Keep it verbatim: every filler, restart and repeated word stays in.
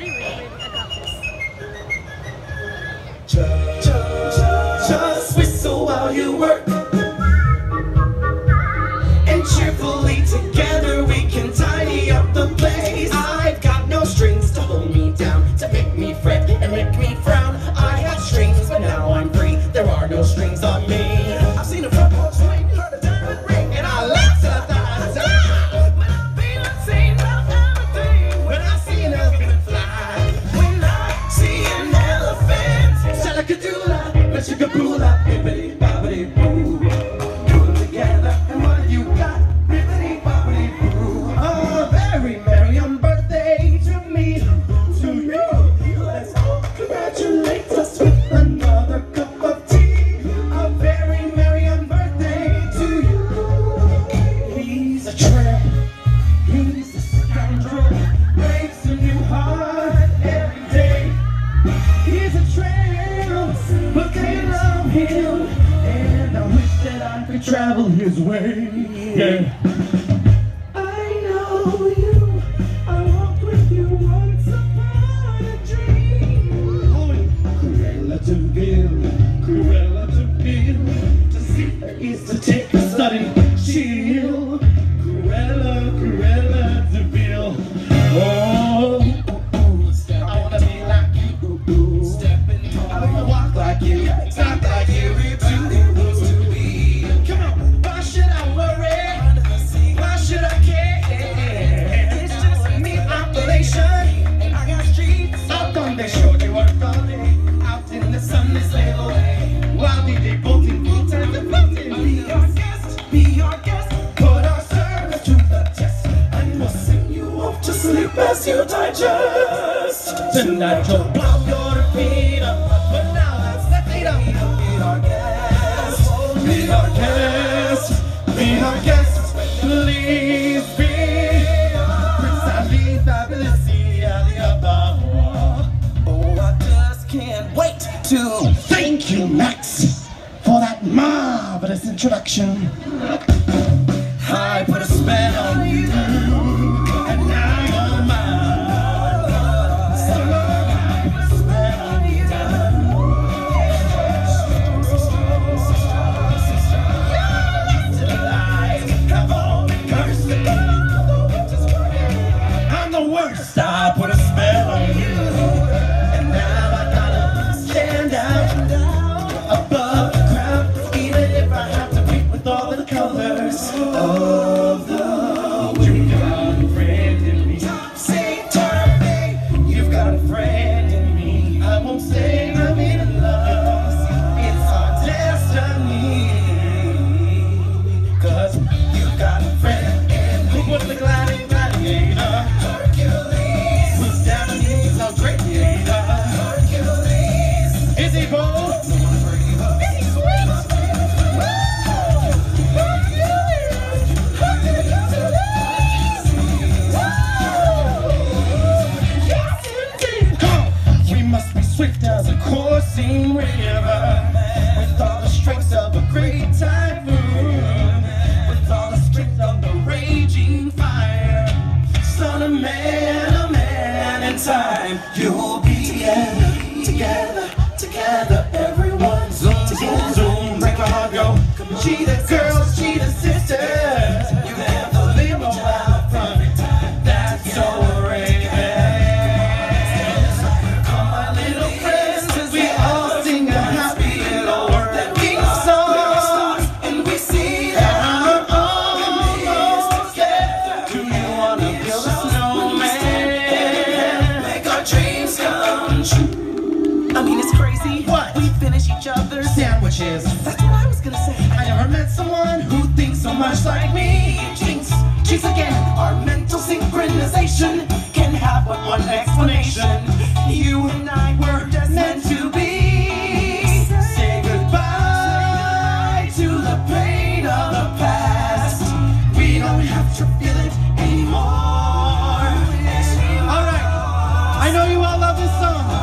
Ready? Ready? Ready? I got this. Just, just, just whistle while you work. And cheerfully together we can tidy up the place. I've got no strings to hold me down, to make me fret and make me frown. I had strings, but now I'm free. There are no strings on me. I've seen a front porch swing, heard a diamond ring, and I laughed till I thought, ah! When I've been unseen about everything, when I see an elephant fly, when I see an elephant, shalakadoola, mashakaboola, bibbidi bobbidi boo. Put them together, and what you got, bibbidi bobbidi boo. Oh, very merry on birthday to me, to you. Let's all congratulate us with another cup of tea. A very merry on birthday to you. He's a tramp, he's a scoundrel, breaks a new heart every day. He's a tramp, but they love him, and I wish that I could travel his way. Yeah. I know you, I walked with you once upon a dream. Cruella to build, Cruella to build, to see her is to take a sudden chill. Cruella, Cruella to build. Oh, I wanna be like you, stepping tall. I wanna walk like you, talk like you, everybody wants to be. Come on, why should I worry? Why should I care? It's just me, population, and I got streets out on the shore. They work all day, out in the sun, they sail away. While we they both in full time and floating. Be our guest, be our guest, put our service to the test, and we'll sing you off to sleep as you digest. Tonight you'll blow your feet up, but now let's let it up. Be our guest, be our guest, be our guest, please be. Prince Ali, fabulous, the above. Oh, I just can't wait to thank you, Max, for that marvelous introduction. I put a spell on you, and now you're mine. So I put a spell on you. Your lasting lies have all been cursed. I'm the worst. I put a spell on you, and now I gotta stand out above the crowd, even if I have to beat with all the colors of the world. You've got a friend in me. Say turn, you've got a friend in me. I won't say I'm in love, it's our destiny. Cause you've got a friend in me. Who was the gliding gladiator? Hercules. Who's down on his own creator? Hercules. Is he bold? Swift as a coursing river, with all the strength of a great typhoon, with all the strength of the raging fire. Son of man, a man in time, you'll be together, together, together, everyone. Zoom, zoom, zoom, break my heart, go. Cheetah girls, cheetah sisters, you never live without fun. That's so rare. Sandwiches. That's what I was gonna say. I never met someone who thinks so much like me. Jinx, jinx again. Our mental synchronization can have but one explanation. You and I were just meant to be. Say goodbye to the pain of the past. We don't have to feel it anymore. All right. I know you all love this song.